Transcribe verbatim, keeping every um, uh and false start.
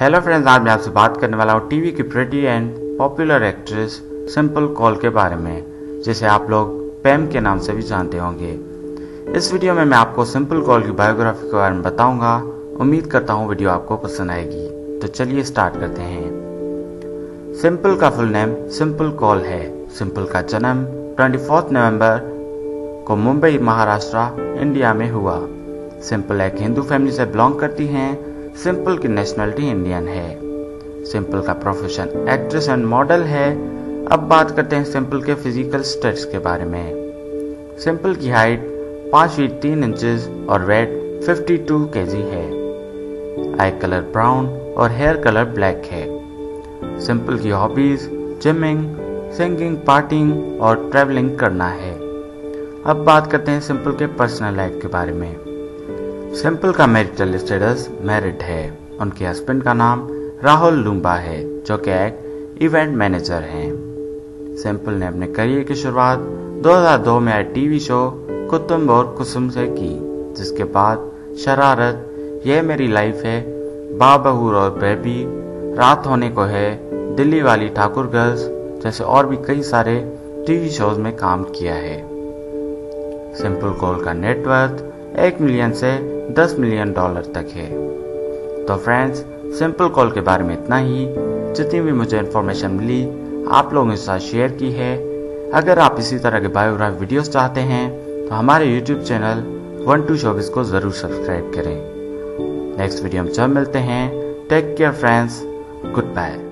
Hello friends, आज मैं आपसे बात करने वाला हूँ टीवी की pretty and popular actress Simple Kaul के बारे में, जिसे आप लोग पैम के नाम से भी जानते होंगे। इस वीडियो में मैं आपको सिंपल कौल की बायोग्राफी के बारे में बताऊंगा। उम्मीद करता हूँ वीडियो आपको पसंद आएगी। तो चलिए स्टार्ट करते हैं। सिंपल का फुल नेम सिंपल कौल है। सिंपल का जन्म चौबीस नवंबर को मुंबई, महाराष्ट्र, इंडिया में हुआ। सिंपल एक हिंदू फैमिली से बिलोंग करती हैं। सिंपल की नेशनलिटी इंडियन है। सिंपल का प्रोफेशन एक्ट्रेस एंड मॉडल है। अब बात करते हैं सिंपल के फिजिकल स्टेट्स के बारे में। सिंपल की हाइट पाँच फीट तीन इंचेस और वेट बावन केजी है। आई कलर ब्राउन और हेयर कलर ब्लैक है। सिंपल की हॉबीज जिमिंग, सिंगिंग, पार्टिंग और ट्रैवलिंग करना है। अब बात करते हैं सिंपल के पर्सनल लाइफ के बारे में। सिंपल का मैरिटल स्टेटस मैरिड है। उनके हस्बैंड का नाम राहुल लूम्बा है, जो कि एक इवेंट मैनेजर हैं। सिंपल ने अपने करियर की शुरुआत दो हज़ार दो में आए टीवी शो कुतुम और कुसुम से की, जिसके बाद शरारत, ये मेरी लाइफ है, बाबहूर और बेबी, रात होने को है, दिल्ली वाली ठाकुर गर्ल्स जैसे और भी कई सारे टीवी शोज में काम किया है। सिंपल कौल का नेटवर्थ एक मिलियन से दस मिलियन डॉलर तक है। तो फ्रेंड्स, सिंपल कौल के बारे में इतना ही। जितनी भी मुझे इन्फॉर्मेशन मिली आप लोगों के साथ शेयर की है। अगर आप इसी तरह के बायोग्राफी वीडियोस चाहते हैं तो हमारे YouTube channel One Two Showbiz को जरूर सब्सक्राइब करें। नेक्स्ट वीडियो में जब मिलते हैं, take care friends, good bye.